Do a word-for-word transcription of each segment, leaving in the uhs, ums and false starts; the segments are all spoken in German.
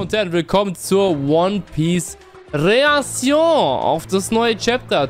und Herren, willkommen zur One Piece Reaktion auf das neue Chapter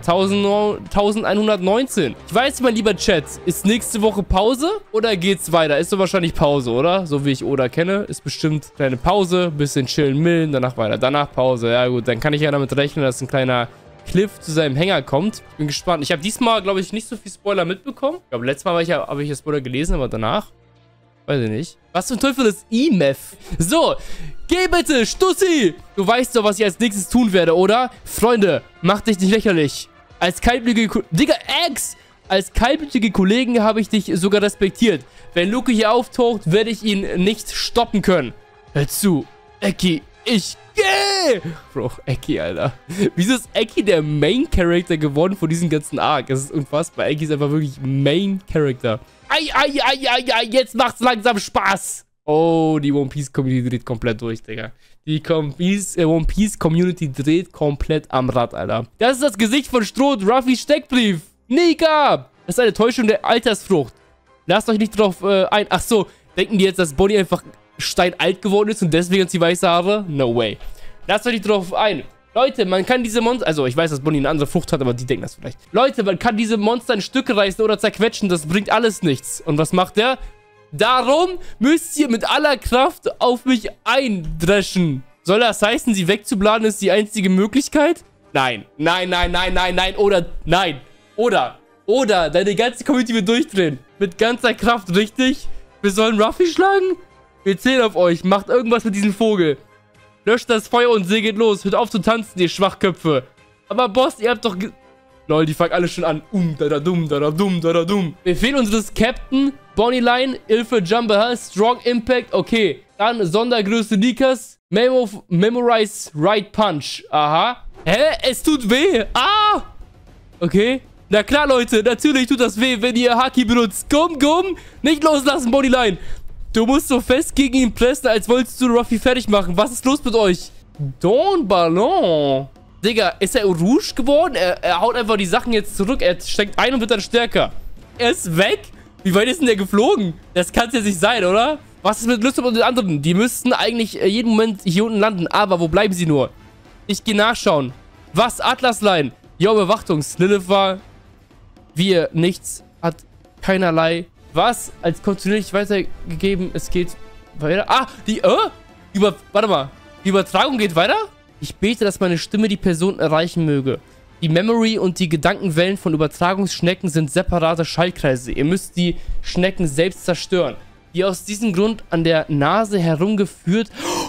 elfhundertneunzehn. Ich weiß, mein lieber Chat, ist nächste Woche Pause oder geht's weiter? Ist doch wahrscheinlich Pause, oder? So wie ich Oda kenne, ist bestimmt kleine Pause, bisschen chillen, millen, danach weiter, danach Pause. Ja gut, dann kann ich ja damit rechnen, dass ein kleiner Cliff zu seinem Hänger kommt. Ich bin gespannt. Ich habe diesmal, glaube ich, nicht so viel Spoiler mitbekommen. Ich glaube, letztes Mal habe ich ja, habe ich ja Spoiler gelesen, aber danach weiß ich nicht. Was zum Teufel ist I M E F? So, geh bitte, Stussi! Du weißt doch, was ich als nächstes tun werde, oder? Freunde, mach dich nicht lächerlich. Als kaltblütige... Ko Digga, Ex! Als kaltblütige Kollegen habe ich dich sogar respektiert. Wenn Luke hier auftaucht, werde ich ihn nicht stoppen können. Hör zu, Eki, ich geh! Bro, Eki, Alter. Wieso ist Eki der Main-Character geworden von diesem ganzen Arc? Das ist unfassbar. Eki ist einfach wirklich Main-Character. Ei, ei, ei, ei, ei, jetzt macht's langsam Spaß. Oh, die One Piece Community dreht komplett durch, Digga. Die One Piece, äh, One Piece Community dreht komplett am Rad, Alter. Das ist das Gesicht von Stroh und Ruffys Steckbrief. Nika! Das ist eine Täuschung der Altersfrucht. Lasst euch nicht drauf äh, ein. Ach so, denken die jetzt, dass Bonnie einfach steinalt geworden ist und deswegen hat sie weiße Haare? No way. Lasst euch nicht drauf ein. Leute, man kann diese Monster... Also, ich weiß, dass Bonnie eine andere Frucht hat, aber die denken das vielleicht. Leute, man kann diese Monster in Stücke reißen oder zerquetschen. Das bringt alles nichts. Und was macht der? Darum müsst ihr mit aller Kraft auf mich eindreschen. Soll das heißen, sie wegzubladen ist die einzige Möglichkeit? Nein. Nein, nein, nein, nein, nein. Oder, nein. Oder, oder, deine ganze Community wird durchdrehen. Mit ganzer Kraft, richtig? Wir sollen Ruffy schlagen? Wir zählen auf euch. Macht irgendwas mit diesem Vogel. Löscht das Feuer und segelt los. Hört auf zu tanzen, ihr Schwachköpfe. Aber Boss, ihr habt doch... Ge Lol, die fangen alle schon an. Um, da da dum, da da dum, da da dum. Befehl unseres Captain. Bonnie Line, Ilfe Jumper, Strong Impact. Okay. Dann Sondergröße Nikas. Memo Memorize Right Punch. Aha. Hä? Es tut weh. Ah! Okay. Na klar, Leute. Natürlich tut das weh, wenn ihr Haki benutzt. Komm, komm. Nicht loslassen, Bonnie Line. Du musst so fest gegen ihn pressen, als wolltest du Ruffy fertig machen. Was ist los mit euch? Don Ballon. Digga, ist er Rouge geworden? Er, er haut einfach die Sachen jetzt zurück. Er steckt ein und wird dann stärker. Er ist weg? Wie weit ist denn der geflogen? Das kann es jetzt nicht sein, oder? Was ist mit Lysop und den anderen? Die müssten eigentlich jeden Moment hier unten landen. Aber wo bleiben sie nur? Ich gehe nachschauen. Was? Atlasline. Jo, Bewachtungs. Lilith war... Wir. Nichts. Hat keinerlei... Was? Als kontinuierlich weitergegeben. Es geht weiter. Ah, die, äh? Über, warte mal. Die Übertragung geht weiter? Ich bete, dass meine Stimme die Person erreichen möge. Die Memory und die Gedankenwellen von Übertragungsschnecken sind separate Schallkreise. Ihr müsst die Schnecken selbst zerstören. Die aus diesem Grund an der Nase herumgeführt...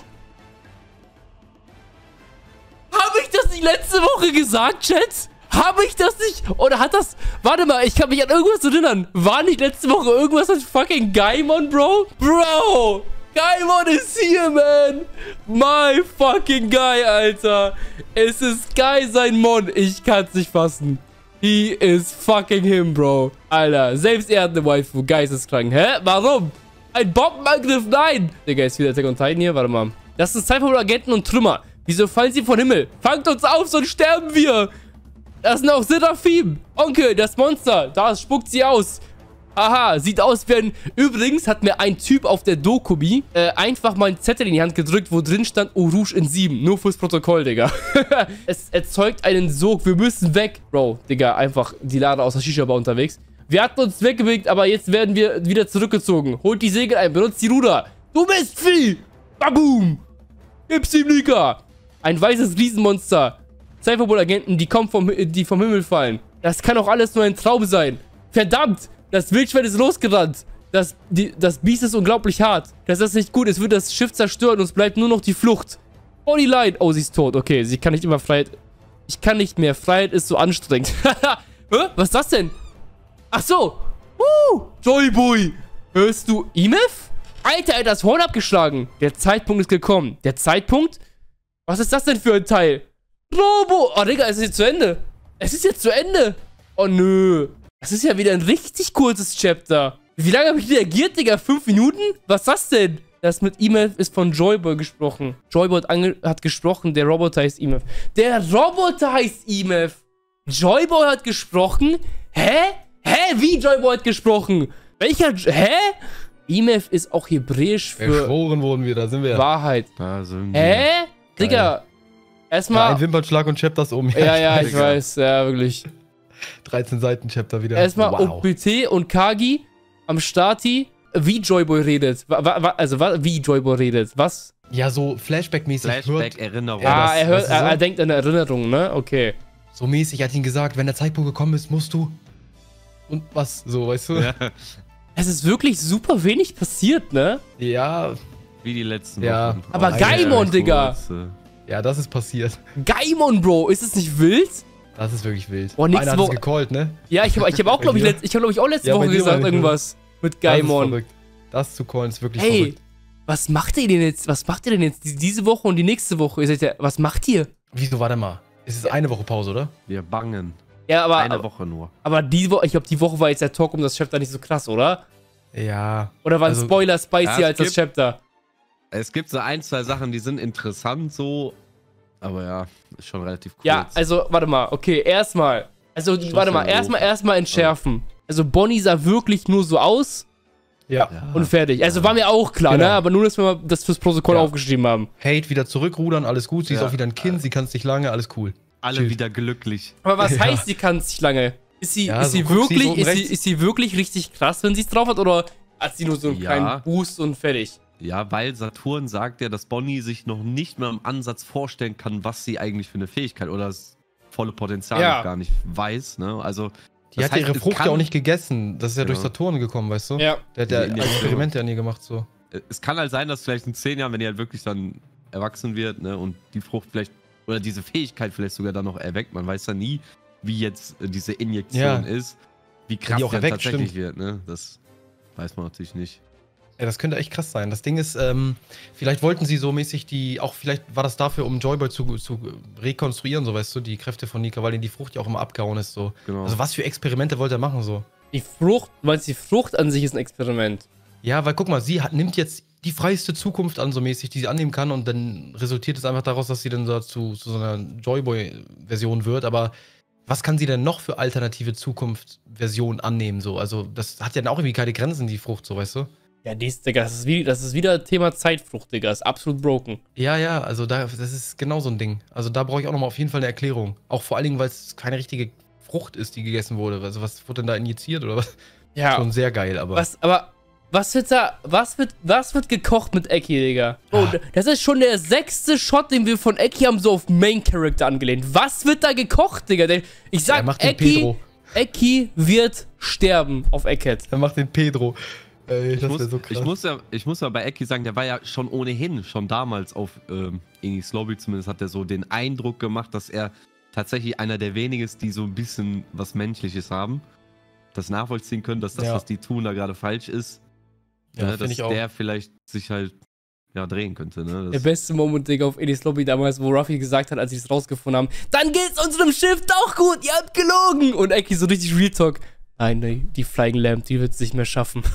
Habe ich das nicht letzte Woche gesagt, Chat? Habe ich das nicht? Oder hat das... Warte mal, ich kann mich an irgendwas erinnern. War nicht letzte Woche irgendwas mit fucking Gaimon, Bro? Bro! Gaimon ist hier, man! My fucking Guy, Alter. Es ist Guy sein Mon. Ich kann's nicht fassen. He is fucking him, Bro. Alter, selbst er hat eine Waifu. Geisteskrank. Hä? Warum? Ein Bombenangriff? Nein! Digga, ist wieder Attack on Titan hier. Warte mal. Das ist Zeit von Agenten und Trümmer. Wieso fallen sie vom Himmel? Fangt uns auf, sonst sterben wir! Das sind auch Seraphim. Onkel, das Monster. Da spuckt sie aus. Aha, sieht aus wie ein... Übrigens hat mir ein Typ auf der Dokumi äh, einfach mal einen Zettel in die Hand gedrückt, wo drin stand Eau Rouge in sieben. Nur fürs Protokoll, Digga. Es erzeugt einen Sog. Wir müssen weg. Bro, Digga, einfach die Lade aus der Shisha-Bar unterwegs. Wir hatten uns wegbewegt, aber jetzt werden wir wieder zurückgezogen. Holt die Segel ein, benutzt die Ruder. Du bist Vieh. Baboom. Gib's ihm, Nika. Ein weißes Riesenmonster. Cypherbull-Agenten, die kommen vom, die vom Himmel fallen. Das kann auch alles nur ein Traum sein. Verdammt! Das Wildschwein ist losgerannt. Das, die, das Biest ist unglaublich hart. Das ist nicht gut. Es wird das Schiff zerstören und es bleibt nur noch die Flucht. Bonnie Line. Oh, sie ist tot. Okay, sie kann nicht immer Freiheit... Ich kann nicht mehr. Freiheit ist so anstrengend. Hä? Was ist das denn? Ach so. Uh, Joyboy. Hörst du I M E F? Alter, er hat das Horn abgeschlagen. Der Zeitpunkt ist gekommen. Der Zeitpunkt? Was ist das denn für ein Teil? Robo! Oh, Digga, es ist jetzt zu Ende. Es ist jetzt zu Ende. Oh, nö. Das ist ja wieder ein richtig kurzes Chapter. Wie lange habe ich reagiert, Digga? Fünf Minuten? Was ist das denn? Das mit I M E F ist von Joyboy gesprochen. Joyboy hat, hat gesprochen, der Roboter heißt I M E F. Der Roboter heißt I M E F. Joyboy hat gesprochen? Hä? Hä? Wie Joyboy hat gesprochen? Welcher... Hä? Imef ist auch hebräisch für Verschworen wurden wir, da sind wir. Wahrheit. Da sind wir. Hä? Digga, Ja, erstmal... ein Wimpernschlag und Chapter ist um. Ja, ja, ich Digga. weiß, ja, wirklich. dreizehn Seiten Chapter wieder. Erstmal wow. O P T und Kagi am Starti, wie Joyboy redet. Wa, wa, also, wa, wie Joyboy redet. Was? Ja, so Flashback-mäßig. Flashback, Erinnerung. Ja, ah, das- er, hört, das ist er, so. er denkt an Erinnerungen, ne? Okay. So mäßig hat ihn gesagt, wenn der Zeitpunkt gekommen ist, musst du. Und was? So, weißt du? Ja, Es ist wirklich super wenig passiert, ne? Ja, wie die letzten Ja. Wochen. Aber Auch Gaimon, sehr Digga. kurze. ja, das ist passiert. Gaimon, Bro, ist es nicht wild? Das ist wirklich wild. Boah, nächste Einer hat es Woche- gecallt, ne? Ja, ich habe ich hab auch, glaube ich, Bei dir? letzt, ich, hab, glaub ich, auch letzte Ja, bei Woche dir gesagt, meine ich, irgendwas mit Das ist Gaimon. verrückt. Das zu callen ist wirklich Hey, verrückt. was macht ihr denn jetzt? Was macht ihr denn jetzt die- diese Woche und die nächste Woche? Ihr seid ja, was macht ihr? Wieso, warte mal. Es ist eine Woche Pause, oder? Wir bangen. Ja, aber, Eine aber, Woche nur. aber die Woche, ich glaube, die Woche war jetzt der Talk um das Chapter nicht so krass, oder? Ja. Oder waren Also- Spoiler spicier Ja, es als das gibt- Chapter? Es gibt so ein, zwei Sachen, die sind interessant so. Aber ja, ist schon relativ kurz. Ja, also, warte mal, okay, erstmal. Also, Schluss warte mal, ja erstmal, doof. erstmal entschärfen. Also, Bonnie sah wirklich nur so aus Ja. Ja. und fertig. Also, war mir auch klar, Genau. ne? Aber nur, dass wir mal das fürs Protokoll Ja. aufgeschrieben haben. Hate wieder zurückrudern, alles gut. Sie ist Ja. auch wieder ein Kind, sie kann es nicht lange, alles cool. Alle Chill. wieder glücklich. Aber was Ja. heißt, sie kann es nicht lange? Ist sie, Ja, ist so sie guckt sie wirklich, so oben ist sie, rechts. ist sie wirklich richtig krass, wenn sie es drauf hat? Oder hat sie nur so einen Ja. kleinen Boost und fertig? Ja, weil Saturn sagt ja, dass Bonnie sich noch nicht mal im Ansatz vorstellen kann, was sie eigentlich für eine Fähigkeit oder das volle Potenzial Ja. noch gar nicht weiß. Ne? Also, Die das hat ja ihre heißt, es Frucht kann- ja auch nicht gegessen. Das ist ja, Ja. durch Saturn gekommen, weißt du? Ja. Der hat ja Diese Injektion. Experimente an ihr gemacht, so. Es kann halt sein, dass vielleicht in zehn Jahren, wenn die halt wirklich dann erwachsen wird, ne, und die Frucht vielleicht, oder diese Fähigkeit vielleicht sogar dann noch erweckt. Man weiß ja nie, wie jetzt äh, diese Injektion Ja. ist, wie krass die auch die dann erweckt, tatsächlich stimmt. wird. Ne? Das weiß man natürlich nicht. Ja, das könnte echt krass sein. Das Ding ist, ähm, vielleicht wollten sie so mäßig die, auch vielleicht war das dafür, um Joyboy zu, zu rekonstruieren, so weißt du, die Kräfte von Nika, weil ihm die Frucht ja auch immer abgehauen ist, so. Genau. Also was für Experimente wollte er machen, so? Die Frucht, du meinst, die Frucht an sich ist ein Experiment. Ja, weil guck mal, sie hat, nimmt jetzt die freiste Zukunft an, so mäßig, die sie annehmen kann und dann resultiert es einfach daraus, dass sie dann so zu, zu so einer Joyboy-Version wird, aber was kann sie denn noch für alternative Zukunft-Versionen annehmen, so? Also das hat ja dann auch irgendwie keine Grenzen, die Frucht, so weißt du? Ja, dies, Digga, das ist, wie, das ist wieder Thema Zeitfrucht, Digga. Das ist absolut broken. Ja, ja, also da, das ist genau so ein Ding. Also da brauche ich auch nochmal auf jeden Fall eine Erklärung. Auch vor allen Dingen, weil es keine richtige Frucht ist, die gegessen wurde. Also was wurde denn da injiziert oder was? Ja. Schon sehr geil, aber. Was, aber, was wird da, was wird, was wird gekocht mit Eki, Digga? Oh, Ah. das ist schon der sechste Shot, den wir von Eki haben, so auf Main Character angelehnt. Was wird da gekocht, Digga? Der, ich Er sag, macht den Eki, Pedro. Eki wird sterben auf Eckhead. Er macht den Pedro. Ey, Ich das muss, wäre so krass. ich, muss ja, ich muss ja bei Eki sagen, der war ja schon ohnehin, schon damals auf ähm, Enis Lobby zumindest, hat er so den Eindruck gemacht, dass er tatsächlich einer der wenigen ist, die so ein bisschen was Menschliches haben. Das nachvollziehen können, dass das, Ja. was die tun, da gerade falsch ist. Ja, ne, find dass ich auch. der vielleicht sich halt ja, drehen könnte. Ne? Der Das, beste Moment, Digga, auf Enis Lobby damals, wo Ruffy gesagt hat, als sie es rausgefunden haben, dann geht's unserem Schiff doch gut, ihr habt gelogen. Und Eki so richtig Real Talk. Nein, nee, die Flying Lamp, die wird's nicht mehr schaffen.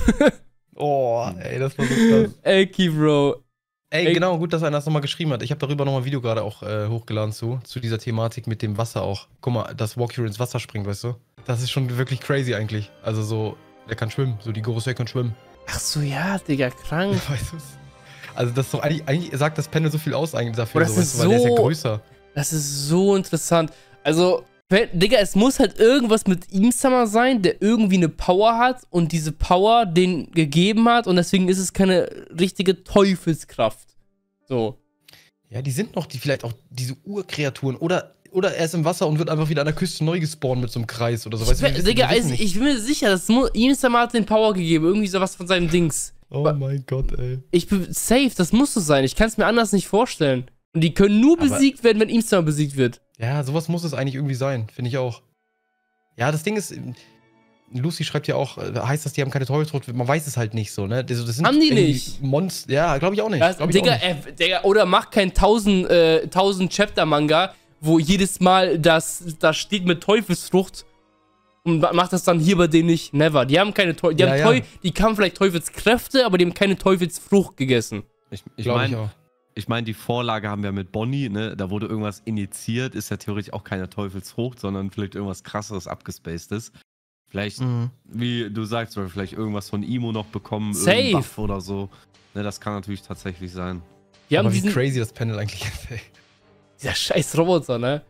Oh, ey, das war so krass. Eki, Bro. Ey, Ey. genau, gut, dass einer das nochmal geschrieben hat. Ich habe darüber nochmal ein Video gerade auch äh, hochgeladen zu, zu dieser Thematik mit dem Wasser auch. Guck mal, dass Walkure ins Wasser springt, weißt du? Das ist schon wirklich crazy eigentlich. Also so, der kann schwimmen, so die Gorosei kann schwimmen. Ach so, ja, Digga, krank. Weißt du? Also das ist doch eigentlich, eigentlich sagt das Panel so viel aus eigentlich dafür, Oh, das so, ist weißt du, weil der ist ja so- größer. Das ist so interessant. Also, wenn- Digga, es muss halt irgendwas mit ihm Summer sein, der irgendwie eine Power hat und diese Power den gegeben hat und deswegen ist es keine richtige Teufelskraft. So. Ja, die sind noch die vielleicht auch diese Urkreaturen oder oder er ist im Wasser und wird einfach wieder an der Küste neu gespawnt mit so einem Kreis oder so. Weißt du, wir Ich, wissen- Digga, wir wissen also, nicht. ich bin mir sicher, das muss, ihm Summer hat den Power gegeben, irgendwie sowas von seinem Dings. Oh mein Gott, ey. Ich bin safe, das muss so sein. Ich kann es mir anders nicht vorstellen. Und die können nur Aber- besiegt werden, wenn ihm Summer besiegt wird. Ja, sowas muss es eigentlich irgendwie sein, finde ich auch. Ja, das Ding ist, Lucy schreibt ja auch, äh, heißt das, die haben keine Teufelsfrucht, man weiß es halt nicht so, ne? Das, das sind Haben die irgendwie nicht? Monster, ja, glaube ich auch nicht. Das, glaub ich Digga, auch nicht. äh, Digga, oder mach kein tausend, äh, tausend Chapter-Manga, wo jedes Mal das, das steht mit Teufelsfrucht und ma- macht das dann hier bei denen nicht. Never. Die haben keine Teufel, die Ja, haben ja. Teu die haben vielleicht Teufelskräfte, aber die haben keine Teufelsfrucht gegessen. ich ich Glaube ich meine, auch. ich mein, die Vorlage haben wir mit Bonnie, ne? Da wurde irgendwas initiiert, ist ja theoretisch auch keine Teufelsfrucht, sondern vielleicht irgendwas krasseres, abgespacedes. Vielleicht, Mhm. wie du sagst, oder vielleicht irgendwas von Imo noch bekommen, Safe. irgendein Buff oder so. Ne, das kann natürlich tatsächlich sein. Wir Aber haben wie diesen, crazy das Panel eigentlich ist, ey. dieser scheiß Roboter, ne?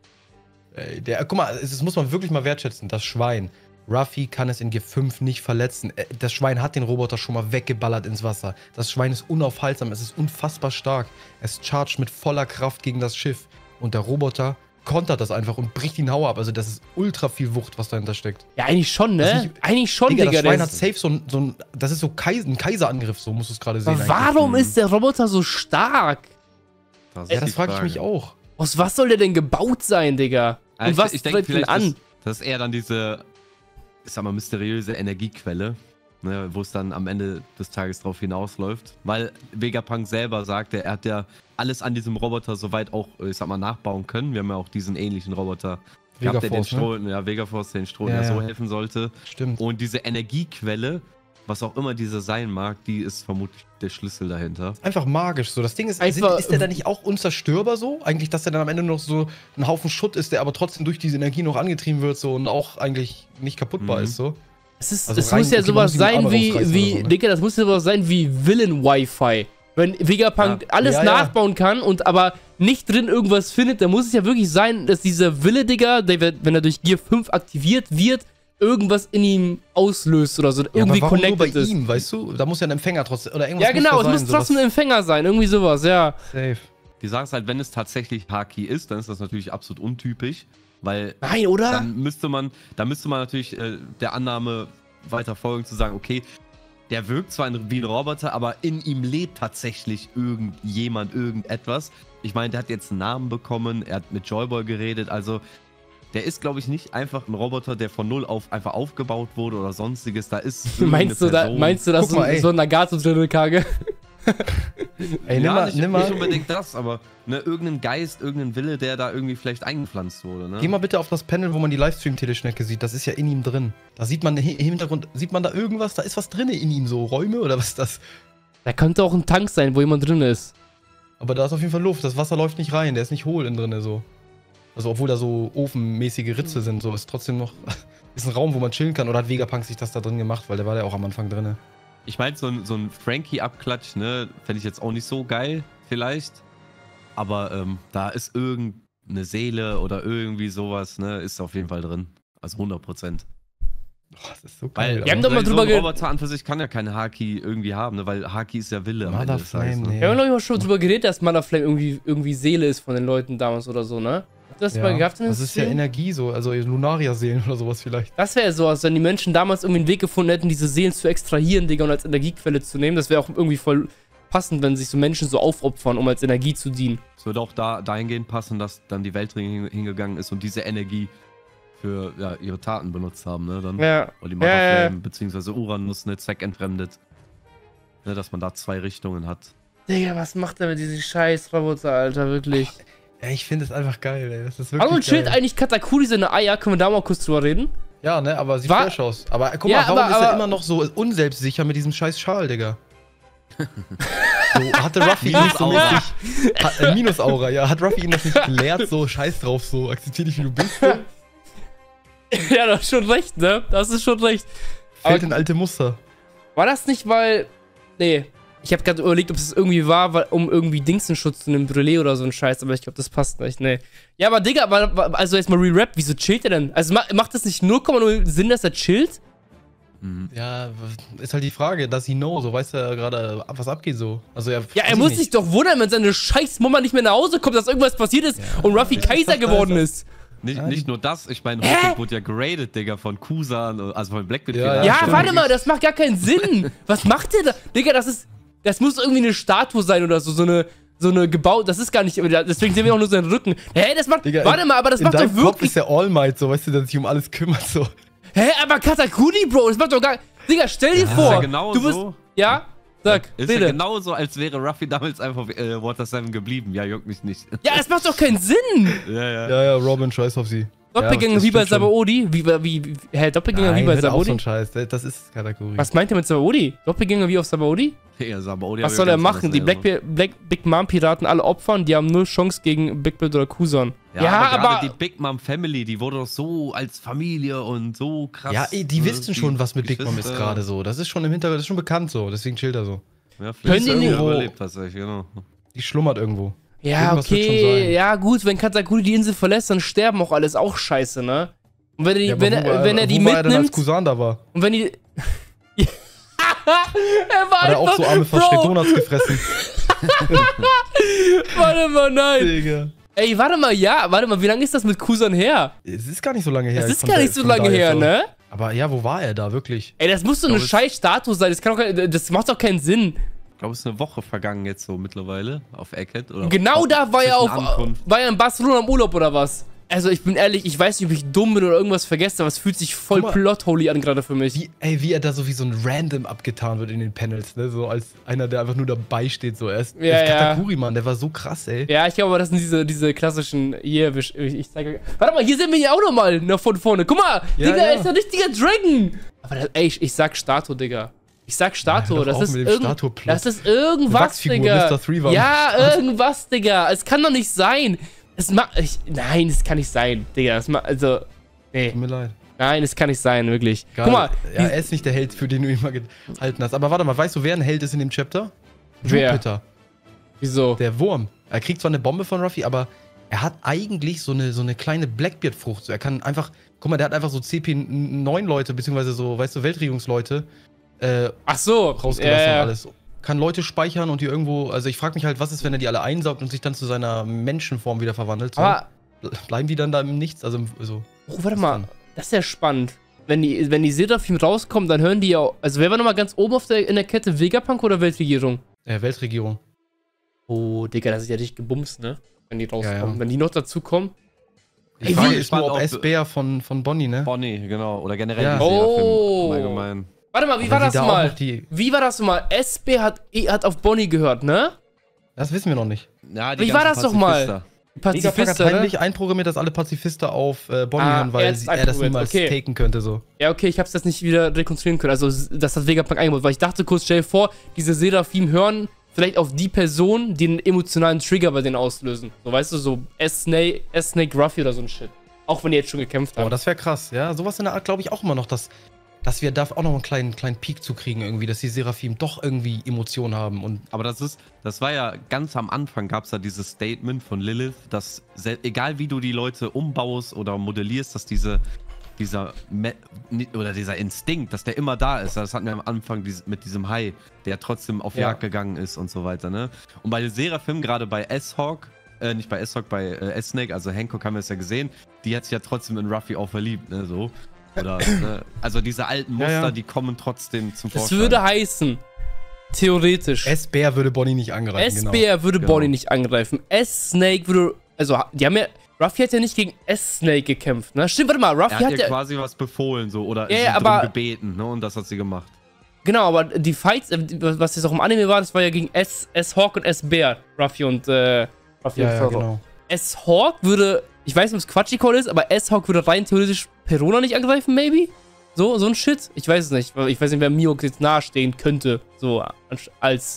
Ey, der, guck mal, das muss man wirklich mal wertschätzen. Das Schwein. Ruffy kann es in G fünf nicht verletzen. Äh, Das Schwein hat den Roboter schon mal weggeballert ins Wasser. Das Schwein ist unaufhaltsam, es ist unfassbar stark. Es chargt mit voller Kraft gegen das Schiff. Und der Roboter kontert das einfach und bricht ihn Hau ab. Also das ist ultra viel Wucht, was dahinter steckt. Ja, eigentlich schon, ne? Das ist nicht- eigentlich schon, Digga, Digga. das Schwein der hat ist- safe so ein, so ein das ist so Kais ein Kaiserangriff, so musst du es gerade sehen. Aber eigentlich. warum Mhm. ist der Roboter so stark? Das Ja, ist das die frage ich Frage. mich auch. Aus was soll der denn gebaut sein, Digga? Ja, Und ich, was ich denke treibt ihn vielleicht, an? Das, das ist eher dann diese, ich sag mal, mysteriöse Energiequelle, ne, wo es dann am Ende des Tages drauf hinausläuft. Weil Vegapunk selber sagte, er hat ja alles an diesem Roboter soweit auch, ich sag mal, nachbauen können. Wir haben ja auch diesen ähnlichen Roboter gehabt, der den Vegaforce, ne? Stroh, ja, Vegaforce, der den Stroh Ja, ja, so ja. helfen sollte. Stimmt. Und diese Energiequelle, was auch immer diese sein mag, die ist vermutlich der Schlüssel dahinter. Einfach magisch so. Das Ding ist, Einfach- sind, ist der dann nicht auch unzerstörbar so? Eigentlich, dass der dann am Ende noch so ein Haufen Schutt ist, der aber trotzdem durch diese Energie noch angetrieben wird so und auch eigentlich nicht kaputtbar Mhm. ist so? Es, ist, Also es rein- muss ja okay, man sowas muss die sein Arme wie, rausreißen wie oder so, ne? Digga, das muss ja sowas sein wie Villain-Wi-Fi. Wenn Vegapunk Ja. alles Ja, ja. nachbauen kann und aber nicht drin irgendwas findet, dann muss es ja wirklich sein, dass dieser Wille, Digga, der, wird- wenn er durch Gear fünf aktiviert wird, irgendwas in ihm auslöst oder so, Ja, irgendwie aber warum nur bei connected ist. ihm, weißt du? Da muss ja ein Empfänger trotzdem oder irgendwas Ja, genau, muss es da muss sein, trotzdem ein sowas. Empfänger sein, irgendwie sowas, ja. Safe. Die Sache ist halt, wenn es tatsächlich Haki ist, dann ist das natürlich absolut untypisch, weil Nein, oder? dann müsste man, dann müsste man natürlich äh, der Annahme weiter folgen, zu sagen, okay, der wirkt zwar wie ein Roboter, aber in ihm lebt tatsächlich irgendjemand, irgendetwas. Ich meine, der hat jetzt einen Namen bekommen, er hat mit Joyboy geredet, also der ist, glaube ich, nicht einfach ein Roboter, der von null auf einfach aufgebaut wurde oder sonstiges. Da ist Meinst du, irgendeine da, Person- meinst du, dass Guck mal, so, ey. so ein Nagato drin, Kage? Ey, nimm ja, mal, nicht, nimm nicht mal, unbedingt das, aber ne, irgendein Geist, irgendein Wille, der da irgendwie vielleicht eingepflanzt wurde. Ne? geh mal bitte auf das Panel, wo man die Livestream-Teleschnecke sieht. Das ist ja in ihm drin. Da sieht man im Hintergrund, sieht man da irgendwas? Da ist was drin in ihm, so Räume oder was ist das? Da könnte auch ein Tank sein, wo jemand drin ist. Aber da ist auf jeden Fall Luft. Das Wasser läuft nicht rein. Der ist nicht hohl innen drin so. Also obwohl da so ofenmäßige Ritze sind, so ist trotzdem noch ist ein Raum, wo man chillen kann. Oder hat Vegapunk sich das da drin gemacht, weil der war ja auch am Anfang drin. Ich meine, so ein, so ein Frankie-Abklatsch, ne, fände ich jetzt auch nicht so geil, vielleicht. Aber ähm, da ist irgendeine Seele oder irgendwie sowas, ne, ist auf jeden Fall drin. Also hundert Prozent. Boah, das ist so Weil geil. Wir haben doch mal so drüber ein ge- Roboter an für sich kann ja keine Haki irgendwie haben, ne, weil Haki ist ja Wille am Ende des Tages, Motherflame, ne? nee. Wir haben, glaube ich, mal schon drüber geredet, dass Motherflame irgendwie, irgendwie Seele ist von den Leuten damals oder so, ne? Habt ihr das mal gehabt in dem das ist ja Stream? Energie so, also Lunaria-Seelen oder sowas vielleicht. Das wäre so, als wenn die Menschen damals irgendwie einen Weg gefunden hätten, diese Seelen zu extrahieren, Digga, und als Energiequelle zu nehmen. Das wäre auch irgendwie voll passend, wenn sich so Menschen so aufopfern, um als Energie zu dienen. Es würde auch da, dahingehend passen, dass dann die Weltringe hin- hingegangen ist und diese Energie für ja, ihre Taten benutzt haben, ne? Dann, Ja. oder die Ja, ja, Motherflame ja. beziehungsweise Uranus ne, zweckentfremdet. Ne, dass man da zwei Richtungen hat. Digga, was macht er mit diesem scheiß Roboter, Alter, wirklich? Ja, ich finde es einfach geil, ey. Das ist wirklich Warum chillt geil. eigentlich Katakuri seine Eier? Können wir da mal kurz drüber reden? Ja, ne, aber sieht War- fresh aus. Aber guck Ja, mal, warum aber- ist er aber- immer noch so unselbstsicher mit diesem scheiß Schal, Digga? So, hatte Ruffy ihn nicht so Minusaura. mäßig. Hat, äh, Minusaura, ja. Hat Ruffy ihn das nicht gelehrt, so scheiß drauf, so akzeptier dich, wie du bist. So. Ja, du hast schon recht, ne? Das ist schon recht. Fällt in alte Muster. War das nicht, weil... Nee. Ich habe gerade überlegt, ob es irgendwie war, weil, um irgendwie Dingsenschutz zu einem Brûlé oder so ein Scheiß, aber ich glaube, das passt nicht, nee. Ja, aber Digga, aber, also jetzt mal re-rap, wieso chillt er denn? Also ma macht das nicht null Komma null Sinn, dass er chillt? Mhm. Ja, ist halt die Frage, does he know? So weiß er gerade, was abgeht so. Also er, Ja, weiß er ich muss nicht. sich doch wundern, wenn seine scheiß Mama nicht mehr nach Hause kommt, dass irgendwas passiert ist und Ruffy das ist Kaiser das geworden Geilste. ist. Nicht, Ja, nicht die- nur das, ich meine, Hä? Hotel wurde ja geradet, Digga, von Kusan, also von Blackbeard. Ja, Feder. Ja, stimmt. warte mal, das macht gar keinen Sinn. Was macht der da? Digga, das ist. Das muss irgendwie eine Statue sein oder so, so eine. So eine gebaut, das ist gar nicht, deswegen sehen wir auch nur seinen Rücken. Hä, das macht, Digga, warte in- mal, aber das in macht doch deinem Kopf wirklich, ist der All Might, so, weißt du, der sich um alles kümmert, so. hä, aber Katakuri, Bro, das macht doch gar, Digga, stell dir Das ist vor, ja genau du bist, so. ja, sag, Ist rede. ja genauso, als wäre Ruffy damals einfach äh, Water seven geblieben. Ja, juckt mich nicht. Ja, es macht doch keinen Sinn. ja, ja. Ja, ja, Robin, scheiß auf sie. Doppelgänger das wie bei stimmt schon. Sabaody? Wie, wie, wie, hä, Doppelgänger Nein, wie bei hört auf so Sabaody? ein Scheiß. Das ist Katakuri. Was meint ihr mit Sabaody? Doppelgänger wie auf Sabaody? Ja, Sabaody Was hab soll ich er ganz machen? anders Die in Black, Erinnerung. Black Big Mom Piraten alle opfern, die haben null Chance gegen Big Bird oder Kusan. Ja, Ja, aber, aber, gerade die Big Mom Family, die wurde doch so als Familie und so krass. Ja, ey, die ne, wissen schon, was mit Big Mom ist Geschwister. gerade so. Das ist schon im Hintergrund, das ist schon bekannt so. Deswegen chillt er so. Ja, Können vielleicht die ist er nicht- überlebt tatsächlich, genau. Die schlummert irgendwo. ja, irgendwas wird schon okay, sein. ja gut, wenn Katakuri die Insel verlässt, dann sterben auch alles, auch scheiße, ne? Und wenn er die, Ja, aber wenn, wo er, war- wenn er die wo war er denn, als mitnimmt, Kusan da war? und wenn die... er war Hat er auch so arme Bro, Verstreckdonuts gefressen? warte mal, nein. Digga. Ey, warte mal, ja, warte mal, wie lange ist das mit Kusan her? Es ist gar nicht so lange her. Das ist von gar der- nicht so von lange daher her, so. ne? Aber ja, wo war er da wirklich? Ey, das muss so eine glaube, es- scheiß Statue sein, das kann doch kein, das macht doch keinen Sinn. Ich glaube, es ist eine Woche vergangen jetzt so mittlerweile auf Egghead. Oder Genau auf- da war er zwischen auf, Ankunft. war er in Barcelona im Urlaub oder was? Also ich bin ehrlich, ich weiß nicht, ob ich dumm bin oder irgendwas vergesse, aber es fühlt sich voll Guck mal. plot-holy an gerade für mich. Wie, ey, wie er da so wie so ein Random abgetan wird in den Panels, ne? So als einer, der einfach nur dabei steht. So. Er ist, Ja, er ist ja. Katakuri, Mann. Der war so krass, ey. Ja, ich glaube, das sind diese, diese klassischen, hier, ich, ich zeige, warte mal, hier sehen wir ja auch nochmal nach von vorne. Guck mal, Ja, Digga, ja. er ist ein richtiger Dragon. Aber das, ey, ich, ich sag Statue, Digga. Ich sag Statue, Ja, hör doch das, auf ist mit dem irgend, Statue-Plot. das ist irgendwas, Wachsfigur, Digga. Mister Three war- Ja, irgendwas, Digga. Es kann doch nicht sein. Es ma ich, nein, es kann nicht sein, Digga. Das ma also, nee. Tut mir leid. Nein, es kann nicht sein, wirklich. Geil. Guck mal, Ja, die- er ist nicht der Held, für den du ihn mal gehalten hast. Aber warte mal, weißt du, wer ein Held ist in dem Chapter? Wer? Jupiter, wieso? der Wurm. Er kriegt zwar eine Bombe von Ruffy, aber er hat eigentlich so eine, so eine kleine Blackbeard-Frucht. So, er kann einfach, guck mal, der hat einfach so C P neun Leute, beziehungsweise so, weißt du, Weltregierungsleute äh, Ach so, rausgelassen ja, ja. und alles. Kann Leute speichern und die irgendwo, also ich frage mich halt, was ist, wenn er die alle einsaugt und sich dann zu seiner Menschenform wieder verwandelt? So? Aber, Bleiben die dann da im Nichts? Also, im- so. oh, warte Was mal, dann? das ist ja spannend. Wenn die, wenn die Seraphim rauskommen, dann hören die ja, also wer war nochmal ganz oben auf der, in der Kette, Vegapunk oder Weltregierung? Äh, Weltregierung. Oh, Digga, das ist ja richtig gebumst, ne? Wenn die rauskommen. Ja, ja. Wenn die noch dazukommen. Die Ey, Frage wie- ist nur, ob Spannend, ob- S-Bär von, von Bonnie, ne? Bonnie, genau. Oder generell Ja. die Serafim Oh. im Allgemeinen. Warte mal, wie Aber war die das da auch mal? noch die- Wie war das mal? S B hat, hat auf Bonnie gehört, ne? Das wissen wir noch nicht. Ja, Wie war ganzen das doch mal? Pazifister. Vegapunk hat Pazifist, oder? heimlich einprogrammiert, dass alle Pazifisten auf äh, Bonnie Ah, hören, er weil hat's sie, er das einprogrammiert, niemals okay. taken könnte, so. Ja, okay, ich hab's das nicht wieder rekonstruieren können. Also, das hat Vegapunk eingebaut, weil ich dachte kurz, stell dir vor, diese Seraphim hören vielleicht auf die Person, die einen emotionalen Trigger bei denen auslösen. So, weißt du, so S-Snake, S-Snake Ruffy oder so ein Shit. Auch wenn die jetzt schon gekämpft Aber haben. das wäre krass, ja. Sowas in der Art glaube ich auch immer noch, dass, dass wir da auch noch einen kleinen, kleinen Peak zu kriegen irgendwie, dass die Seraphim doch irgendwie Emotionen haben und Aber das ist, das war ja ganz am Anfang, gab es da dieses Statement von Lilith, dass sel- egal wie du die Leute umbaust oder modellierst, dass diese, dieser Me ni- oder dieser Instinkt, dass der immer da ist. Das hatten wir am Anfang dies- mit diesem Hai, der trotzdem auf Ja. Jagd gegangen ist und so weiter, ne? Und bei Seraphim, gerade bei S-Hawk, äh, nicht bei S-Hawk, bei äh, S-Snake, also Hancock haben wir es ja gesehen, die hat sich ja trotzdem in Ruffy auch verliebt, ne? So. Oder, ne? Also diese alten Muster, Ja, ja. die kommen trotzdem zum Das Vorschein. würde heißen, theoretisch, S-Bär würde Bonnie nicht angreifen, genau. S-Bär würde Genau. Bonnie nicht angreifen. S-Snake würde, also, die haben ja, Ruffy hat ja nicht gegen S-Snake gekämpft, ne? Stimmt, warte mal, Ruffy Er hat hat ihr ja, quasi was befohlen, so, oder Ja, sie ja, drum aber- gebeten, ne, und das hat sie gemacht. genau, aber die Fights, äh, was jetzt auch im Anime war, das war ja gegen S, S-Hawk und S-Bär, Ruffy und, äh, Ruffy Ja, und ja, Zoro. genau. S-Hawk würde, ich weiß nicht, ob es Quatschicall ist, aber S-Hawk würde rein theoretisch Perona nicht angreifen, maybe? So, so ein Shit? Ich weiß es nicht. weil Ich weiß nicht, wer Mihawk jetzt nahestehen könnte, so als,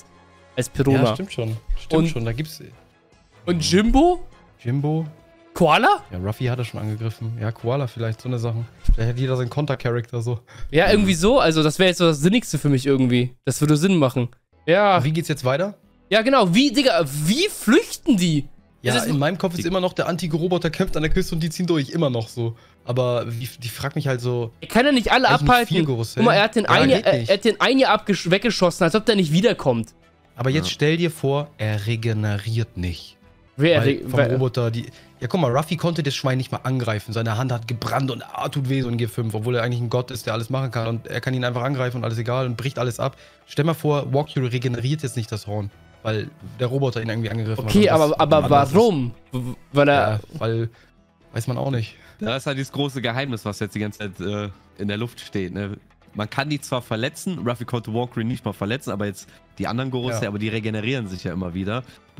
als Perona. Ja, stimmt schon. Stimmt Und- schon, da gibt's Und Jimbo? Jimbo. Koala? Ja, Ruffy hat er schon angegriffen. Ja, Koala vielleicht, so eine Sachen. Vielleicht hat jeder seinen Konter-Charakter so. Ja, irgendwie so. Also, das wäre jetzt so das Sinnigste für mich irgendwie. Das würde Sinn machen. Ja, Wie geht's jetzt weiter? ja, genau. Wie, Digga, wie flüchten die? Ja, Das ist- in meinem Kopf ist immer noch, der antike Roboter kämpft an der Küste und die ziehen durch, immer noch so. Aber wie, die fragt mich halt so, Er kann ja nicht alle Echt ein abhalten. Viergerüst, Guck mal, ey. er hat den Ja, einen, geht er, nicht. er hat den einen ja abgesch- weggeschossen, als ob der nicht wiederkommt. aber jetzt Ja. stell dir vor, er regeneriert nicht. Wer, Weil wer, vom Roboter, die. Ja, guck mal, Ruffy konnte das Schwein nicht mal angreifen. Seine Hand hat gebrannt und ah, tut weh, so ein G fünf, obwohl er eigentlich ein Gott ist, der alles machen kann. Und er kann ihn einfach angreifen und alles egal und bricht alles ab. Stell mal vor, Walkthrough regeneriert jetzt nicht das Horn, weil der Roboter ihn irgendwie angegriffen Okay, hat. und das aber, aber anders ist. warum? W- Weil er. Ja, weil. Weiß man auch nicht. Das ist halt dieses große Geheimnis, was jetzt die ganze Zeit äh, in der Luft steht, ne? Man kann die zwar verletzen, Ruffy konnte Walkyrie nicht mal verletzen, aber jetzt die anderen Goroste, Ja. aber die regenerieren sich ja immer wieder.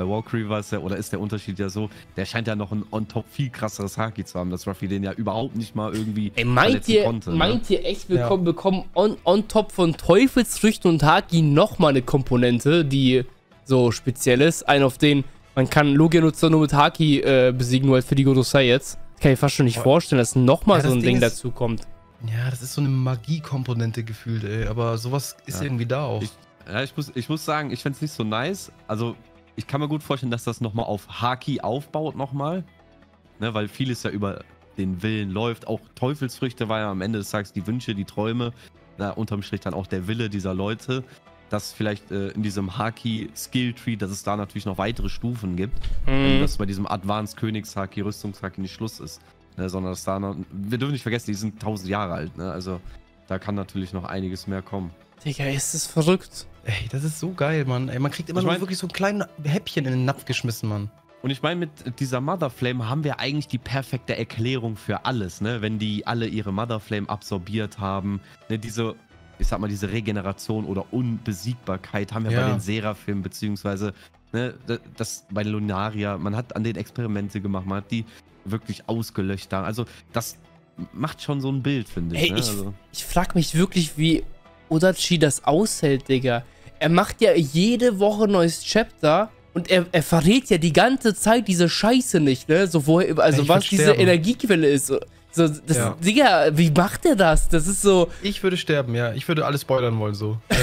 bei Valkyrie war es ja, oder ist der Unterschied ja so, der scheint ja noch ein on top viel krasseres Haki zu haben, dass Ruffy den ja überhaupt nicht mal irgendwie Ey, meint ihr, konnte, meint ne? ihr echt, wir ja. bekommen on, on top von Teufelsfrüchten und Haki nochmal eine Komponente, die so speziell ist? Einen, auf den man kann Logia-Nutzer nur mit Haki äh, besiegen, nur halt für die Gorosei jetzt. Das kann ich fast schon nicht oh. vorstellen, dass nochmal ja, so ein Ding, Ding dazu kommt. Ja, das ist so eine Magie-Komponente gefühlt, ey. Aber sowas ist ja. irgendwie da auch. Ich, ja, ich muss, ich muss sagen, ich fände es nicht so nice. Also, ich kann mir gut vorstellen, dass das nochmal auf Haki aufbaut nochmal. Ne, weil vieles ja über den Willen läuft. Auch Teufelsfrüchte war ja am Ende des Tages die Wünsche, die Träume. Na, unterm Strich dann auch der Wille dieser Leute. Dass vielleicht äh, in diesem Haki-Skill-Tree, dass es da natürlich noch weitere Stufen gibt. Mhm. Dass bei diesem Advanced Königs-Haki, Rüstungs-Haki nicht Schluss ist. Ne, sondern dass da noch... Wir dürfen nicht vergessen, die sind tausend Jahre alt. Ne? Also da kann natürlich noch einiges mehr kommen. Digga, ist das verrückt. Ey, das ist so geil, Mann. Ey, man kriegt immer ich nur mein, wirklich so ein kleines Häppchen in den Napf geschmissen, Mann. Und ich meine, mit dieser Mother Flame haben wir eigentlich die perfekte Erklärung für alles, ne? Wenn die alle ihre Mother Flame absorbiert haben. Ne, diese... ich sag mal, diese Regeneration oder Unbesiegbarkeit haben wir ja bei den Seraphim, beziehungsweise ne, das bei den Lunaria, man hat an den Experimente gemacht, man hat die wirklich ausgelöscht da. Also das macht schon so ein Bild, finde ich. Ey, ne? ich, also. ich frag mich wirklich, wie Odachi das aushält, Digga. Er macht ja jede Woche ein neues Chapter und er, er verrät ja die ganze Zeit diese Scheiße nicht, ne? So, woher, also ich was diese sterben. Energiequelle ist. So, das, ja. Digga, wie macht der das? Das ist so... Ich würde sterben, ja. Ich würde alles spoilern wollen, so. Der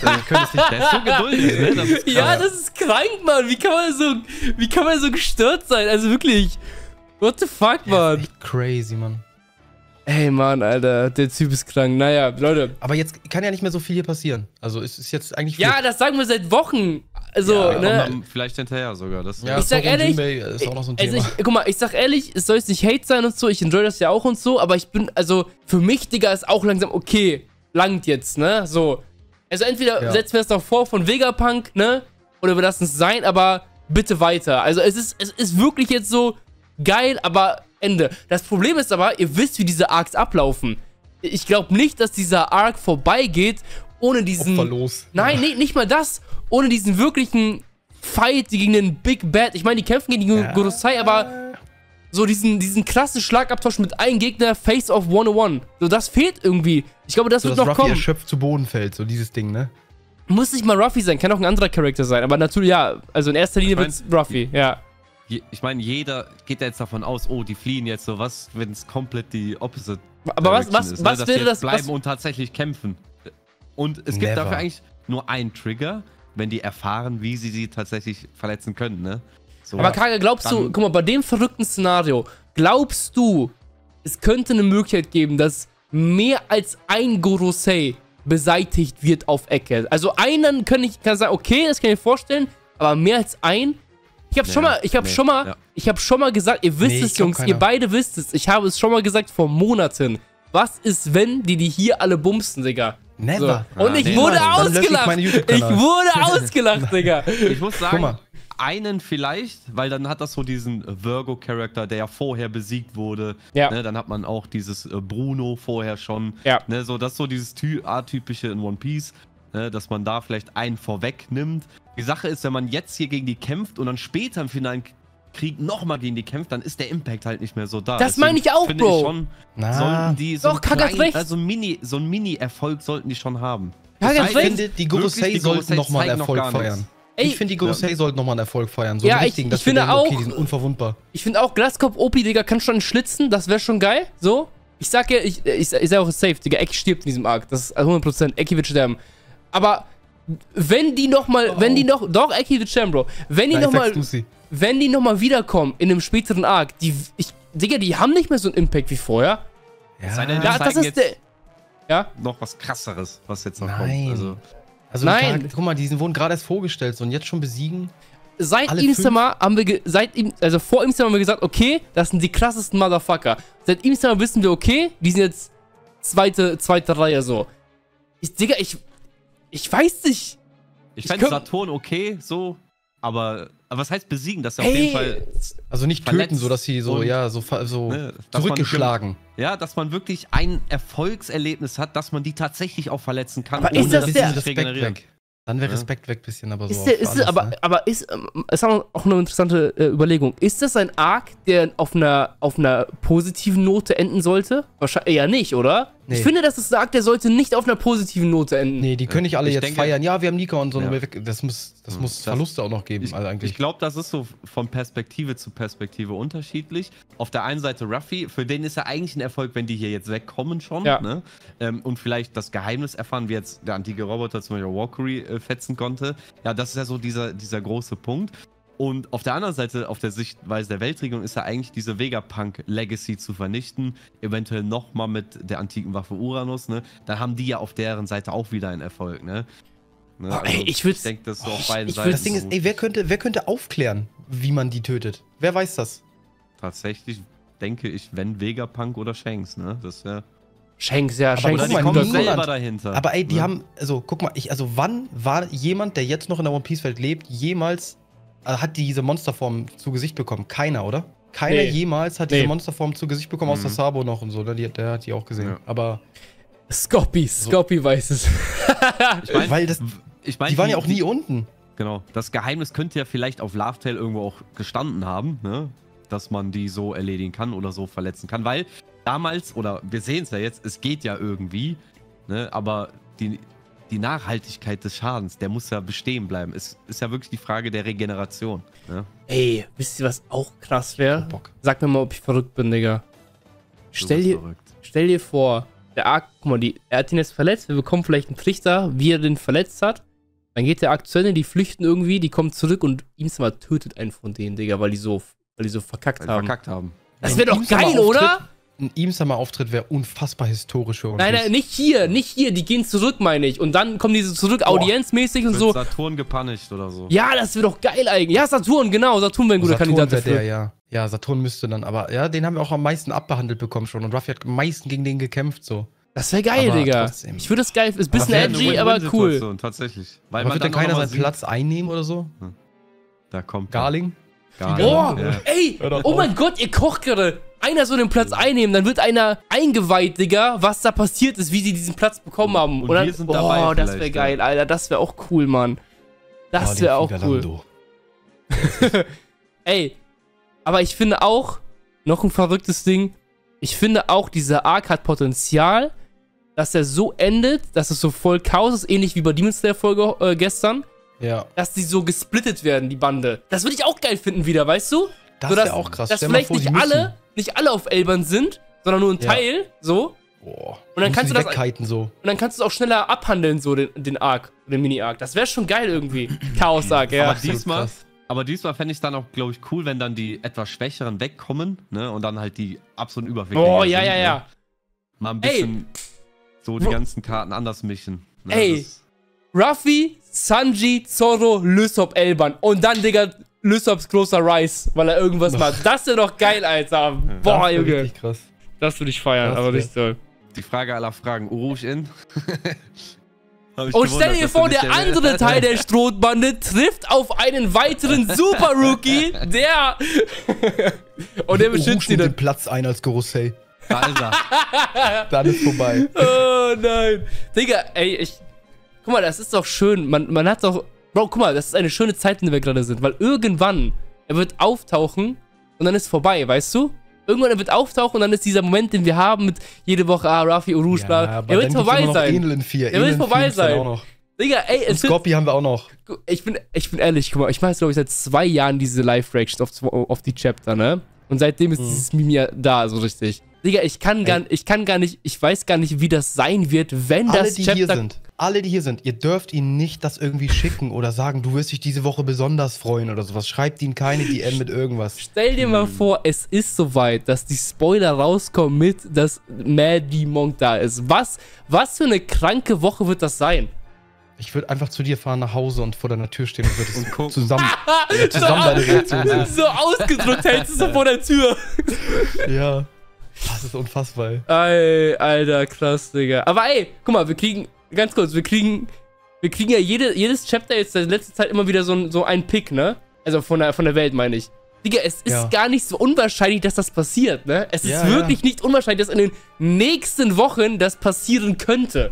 ist so geduldig, ne? Das ist ja, das ist krank, Mann. Wie kann man so, wie kann man so gestört sein? Also wirklich, what the fuck, Mann? Das ist echt crazy, Mann. Ey, Mann, Alter, der Typ ist krank. Naja, Leute. Aber jetzt kann ja nicht mehr so viel hier passieren. Also es ist jetzt eigentlich... Ja, das sagen wir seit Wochen. Also, ja, ne? Vielleicht hinterher sogar. Das ja, ich sag ehrlich, ist auch noch so ein also Thema. Ich, guck mal, ich sag ehrlich, es soll jetzt nicht Hate sein und so, ich enjoy das ja auch und so, aber ich bin, also, für mich, Digga, ist auch langsam, okay, langt jetzt, ne, so. Also entweder ja. setzen wir es noch vor von Vegapunk, ne, oder wir lassen es sein, aber bitte weiter. Also es ist, es ist wirklich jetzt so geil, aber Ende. Das Problem ist aber, ihr wisst, wie diese Arcs ablaufen. Ich glaube nicht, dass dieser Arc vorbeigeht, ohne diesen... Opferlos. Nein, nee, nicht mal das. Ohne diesen wirklichen Fight gegen den Big Bad. Ich meine, die kämpfen gegen die ja. Gorosei, aber so diesen, diesen krassen Schlagabtausch mit einem Gegner, Face of hundertundeins. So, das fehlt irgendwie. Ich glaube, das so, wird dass noch Ruffy kommen. erschöpft zu Boden fällt, so dieses Ding, ne? Muss nicht mal Ruffy sein, kann auch ein anderer Charakter sein. Aber natürlich, ja, also in erster Linie ich mein, wird's Ruffy, ja. Ich meine, jeder geht ja jetzt davon aus, oh, die fliehen jetzt so, was, wenn es komplett die Opposite Aber was, was, ist, was ne? wäre das? bleiben Was, und tatsächlich kämpfen. Und es Never. gibt dafür eigentlich nur einen Trigger, wenn die erfahren, wie sie sie tatsächlich verletzen können, ne? So, aber Kage, glaubst dann, du, guck mal, bei dem verrückten Szenario, glaubst du, es könnte eine Möglichkeit geben, dass mehr als ein Gorosei beseitigt wird auf Ecke? Also einen kann ich kann sagen, okay, das kann ich mir vorstellen, aber mehr als ein? Ich habe nee, schon mal, ich habe nee, schon mal, ja. ich habe schon mal gesagt, ihr wisst Nee, es, glaub Jungs, keiner. ihr beide wisst es. Ich habe es schon mal gesagt vor Monaten. Was ist, wenn die die hier alle bumsen, Digga? Never. So. Und Ah, ich nee, wurde Mann, dann lösche ich ausgelacht. meinen Ich, YouTube-Kanal. wurde ausgelacht, Digga. Ich muss Guck sagen, mal. einen vielleicht, weil dann hat das so diesen Virgo-Charakter, der ja vorher besiegt wurde. Ja. Ne, dann hat man auch dieses äh, Bruno vorher schon. Ja. Ne, so, das ist so dieses Ty atypische in One Piece, ne, dass man da vielleicht einen vorweg nimmt. Die Sache ist, wenn man jetzt hier gegen die kämpft und dann später im finalen Krieg nochmal gegen die kämpft, dann ist der Impact halt nicht mehr so da. Das meine ich auch, finde Bro. Ich schon, Na. sollten die so Doch, einen Kaka hat kleinen- recht. also Mini, so einen Mini-Erfolg sollten die schon haben. Kaka Es hat sei recht. denn, Ich finde, die wirklich, Gorosei die sollten Gorosei nochmal einen zeigen noch Erfolg gar nichts. feiern. Ey, ich finde, die Gorosei sollten nochmal einen Erfolg feiern. So Ja, einen ich- richtigen, ich dass wir finde denken, okay, auch- die sind unverwundbar. Ich finde auch, Glaskopf O P, Digga, kann schon schlitzen. Das wäre schon geil. So. Ich sag ja, ich, ich, ich sag auch safe, Digga. Eki stirbt in diesem Arc. Das ist hundert Prozent. Eki wird sterben. Aber wenn die nochmal, Oh. wenn die noch, doch, Eki wird sterben, Bro. Wenn die Nein, nochmal, sagst du sie. wenn die nochmal wiederkommen in einem späteren Arc, die, ich, Digga, die haben nicht mehr so einen Impact wie vorher. Ja, Sei denn, Ja, Wir das zeigen ist der, ja. noch was krasseres, was jetzt noch Nein. kommt. Also, also Nein. Da, guck mal, die wurden gerade erst vorgestellt so, und jetzt schon besiegen. Seit Alle Imsama haben wir, ge- seit ihm, also vor Imsama haben wir gesagt, okay, das sind die krassesten Motherfucker. Seit Imsama wissen wir, okay, die sind jetzt zweite, zweite Reihe so. Ich, Digga, ich, ich weiß nicht. ich Ich fände könnt- Saturn okay, so, aber, aber was heißt besiegen? Das ist ja auf Ey. jeden Fall, Also nicht Verletzt töten, so dass sie so, und- ja, so, fa- so ne, dass man- zurückgeschlagen. ja, dass man wirklich ein Erfolgserlebnis hat, dass man die tatsächlich auch verletzen kann, Aber ist das dass der- sie sich regenerieren. weg. Dann wäre Ja. Respekt weg bisschen, aber so. Ist der, für ist alles, aber, ne? aber ist, ähm, ist auch auch eine interessante äh, Überlegung. Ist das ein Arc, der auf einer, auf einer positiven Note enden sollte? Wahrscheinlich eher nicht, oder? Nee. Ich finde, das ist ein Arc, der sollte nicht auf einer positiven Note enden. Nee, die können nicht alle Ich jetzt denke- feiern. Ja, wir haben Nika und so. Ja. Das muss, das Ja, muss das- Verluste auch noch geben, Ich, also eigentlich. ich glaube, das ist so von Perspektive zu Perspektive unterschiedlich. Auf der einen Seite Ruffy, für den ist ja eigentlich ein Erfolg, wenn die hier jetzt wegkommen schon. Ja. Ne? Ähm, und vielleicht das Geheimnis erfahren, wie jetzt der antike Roboter zum Beispiel Valkyrie äh, fetzen konnte. Ja, das ist ja so dieser, dieser große Punkt. Und auf der anderen Seite, auf der Sichtweise der Weltregierung, ist ja eigentlich diese Vegapunk-Legacy zu vernichten. Eventuell nochmal mit der antiken Waffe Uranus. Ne? Dann haben die ja auf deren Seite auch wieder einen Erfolg. Ne? Ne? Oh, ey, ich würd's- denke, das so oh, auf beiden ich Seiten. Das Ding ist, ey, wer könnte, wer könnte aufklären, wie man die tötet? Wer weiß das? Tatsächlich denke ich, wenn Vegapunk oder Shanks, ne? Das wäre. Shanks, ja, Aber Shanks guck Oder die mal, ist ein kommen guter niemand- Call. selber dahinter. Aber ey, die ne? haben, also guck mal, ich, also wann war jemand, der jetzt noch in der One Piece Welt lebt, jemals, äh, hat diese Monsterform zu Gesicht bekommen? Keiner, oder? Keiner Nee. jemals hat Nee. diese Monsterform zu Gesicht bekommen, außer Mhm. Sabo noch und so, ne? Die, der hat die auch gesehen. Ja. Aber, Scopy, Scopy weiß es. Ich mein, weil das, ich mein, die waren ja auch nie unten. Genau. Das Geheimnis könnte ja vielleicht auf Laugh Tale irgendwo auch gestanden haben, ne? Dass man die so erledigen kann oder so verletzen kann. Weil damals, oder wir sehen es ja jetzt, es geht ja irgendwie, ne? Aber die, die Nachhaltigkeit des Schadens, der muss ja bestehen bleiben. Es ist ja wirklich die Frage der Regeneration. Ne? Ey, wisst ihr, was auch krass wäre? Oh, Bock. Sag mir mal, ob ich verrückt bin, Digga. Du Stell bist dir, verrückt. stell dir vor, der Arc, guck mal, die, er hat ihn jetzt verletzt, wir bekommen vielleicht einen Trichter, wie er den verletzt hat. Dann geht der Arc zu Ende, die flüchten irgendwie, die kommen zurück und Imsama tötet einen von denen, Digga, weil die so, weil die so verkackt Weil haben. die verkackt haben. Das Ein wäre doch Imsama-Auftritt- geil, oder? Ein Imsama-Auftritt wäre unfassbar historisch für uns. Nein, nein, nicht hier, nicht hier, die gehen zurück, meine ich. Und dann kommen diese zurück, Boah. audienzmäßig und Wird so. Saturn gepunished oder so. Ja, das wäre doch geil eigentlich. Ja, Saturn, genau, Saturn wäre ein guter Saturn Kandidat wär dafür. der, ja. Ja, Saturn müsste dann, aber ja, den haben wir auch am meisten abbehandelt bekommen schon. Und Ruffy hat am meisten gegen den gekämpft, so. Das wäre geil, Aber Digga. trotzdem. Ich würde das geil, ist ein bisschen wär eine edgy, aber cool. Win-Win-Situation, Tatsächlich. Weil Aber man wird dann dann auch keiner noch mal seinen sieht- Platz einnehmen oder so? Da kommt Garling? Garling. Oh, Ja. ey, Hör doch oh auf. mein Gott, ihr kocht gerade. Einer soll den Platz einnehmen, dann wird einer eingeweiht, Digga, was da passiert ist, wie sie diesen Platz bekommen haben. Und Und dann, wir sind oh, dabei das wäre vielleicht, geil, Alter, das wäre auch cool, Mann. Das Oh, wäre den auch cool. Figalando. Ey, aber ich finde auch, noch ein verrücktes Ding, ich finde auch, dieser Arc hat Potenzial, dass er so endet, dass es so voll Chaos ist, ähnlich wie bei Demon Slayer Folge äh, gestern, Ja, dass die so gesplittet werden, die Bande. Das würde ich auch geil finden wieder, weißt du? das So, dass- wäre auch krass. Dass Stell mal vielleicht vor, nicht die müssen- alle, nicht alle auf Elbern sind, sondern nur ein Ja. Teil, so. Boah. Und dann Müssen kannst die du das- wegkiten so. Und dann kannst du es auch schneller abhandeln, so den, den Arc, den Mini-Arc. Das wäre schon geil irgendwie. Chaos-Arc, ja. Aber Absolut diesmal, krass. aber diesmal fände ich es dann auch, glaube ich, cool, wenn dann die etwas Schwächeren wegkommen, ne? Und dann halt die absolut überwiegenden. Oh, ja, ja, sind, ja. Ne? Mal ein Ey. bisschen so die Wo- ganzen Karten anders mischen. Ne? Ey. Das- Ruffy, Sanji, Zoro, Lysop, Elbern. Und dann, Digga, Lysops großer Rice, weil er irgendwas macht. Das wäre doch geil, Alter. Boah, Das wär Junge. richtig krass. Das würde ich feiern, Das aber wär- nicht so. Die Frage aller Fragen. Urush in? Hab ich Und gewundert, stell dir dass du vor, nicht der andere Teil der Strohbande trifft auf einen weiteren Super-Rookie, der... Und der beschützt Rouge ihn nimmt dann. den Platz ein als Gorosei. Da ist er. Dann ist vorbei. Oh nein. Digga, ey, ich... Guck mal, das ist doch schön. Man, man hat doch... Bro, guck mal, das ist eine schöne Zeit, in der wir gerade sind. Weil irgendwann, er wird auftauchen und dann ist vorbei, weißt du? Irgendwann, er wird auftauchen und dann ist dieser Moment, den wir haben mit jede Woche, ah, Ruffy, Urush, bla. aber Er wird dann gibt's vorbei immer noch sein. Enel in vier. Der wird Enel in vorbei vier gibt's dann sein. Auch noch. Digga, ey, Und es wird... Scorpi haben wir auch noch. Ich bin, ich bin ehrlich, guck mal, ich mache jetzt, glaube ich, seit zwei Jahren diese Live-Reactions auf, auf die Chapter, ne? Und seitdem ist Mhm. dieses Meme ja da, so richtig. Digga, ich kann, gar, ich kann gar nicht, ich weiß gar nicht, wie das sein wird, wenn Alle, das die Chapter... hier sind, alle, die hier sind, ihr dürft ihnen nicht das irgendwie schicken oder sagen, du wirst dich diese Woche besonders freuen oder sowas. Schreibt ihnen keine D M mit irgendwas. Stell dir mal vor, es ist soweit, dass die Spoiler rauskommen mit, dass Maddie Monk da ist. Was, was für eine kranke Woche wird das sein? Ich würde einfach zu dir fahren nach Hause und vor deiner Tür stehen und würde es gucken. zusammen, ja, zusammen deine Reaktion sehen. So ausgedrückt hältst du so vor der Tür. Ja. Das ist unfassbar, ey. Ey, Alter, krass, Digga. Aber ey, guck mal, wir kriegen, ganz kurz, wir kriegen, wir kriegen ja jede, jedes Chapter jetzt in letzter Zeit immer wieder so, ein- so einen Pick, ne? Also von der, von der Welt, meine ich. Digga, es ist Ja. gar nicht so unwahrscheinlich, dass das passiert, ne? Es ist Ja, wirklich ja. nicht unwahrscheinlich, dass in den nächsten Wochen das passieren könnte.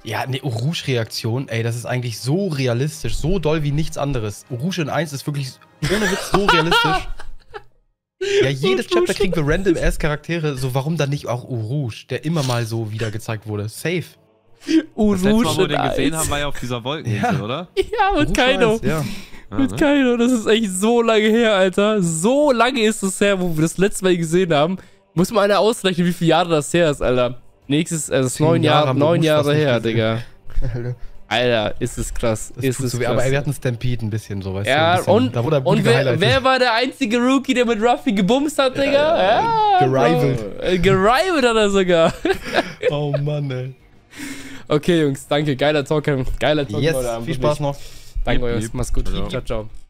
Ja, ne, Rouge-Reaktion, ey, das ist eigentlich so realistisch, so doll wie nichts anderes. Rouge in eins ist wirklich ohne Witz so realistisch. Ja, jedes Chapter kriegen wir random-ass-Charaktere, so warum dann nicht auch Rouge, der immer mal so wieder gezeigt wurde. Safe. Das letzte Mal, wo wir den gesehen haben, war ja auf dieser Wolkeninsel, Ja. oder? Ja, mit Kaido. Ja. Mit Kaido, das ist echt so lange her, Alter. So lange ist es her, wo wir das letzte Mal gesehen haben. Muss mal einer ausrechnen, wie viele Jahre das her ist, Alter. Nächstes, also das ist neun Jahre, haben wir neun Rouge Jahre fast nicht her, gesehen. Digga. Alter, Alter, ist es krass. das Ist tut es so weh, krass. aber ey, wir hatten Stampede ein bisschen so, weißt Ja, du. ein bisschen, und, da wurde er und gut wer, gehighlightet. wer war der einzige Rookie, der mit Ruffy gebumst hat, Digga? Ja, gerivalt. Bro. Äh, Gerivalt hat er sogar. Oh Mann, ey. Okay, Jungs, danke. Geiler Talk. Geiler Talk Yes, heute Abend. viel Spaß noch. Danke Lieb, euch. lieb. Mach's gut. Ciao. Ciao, ciao.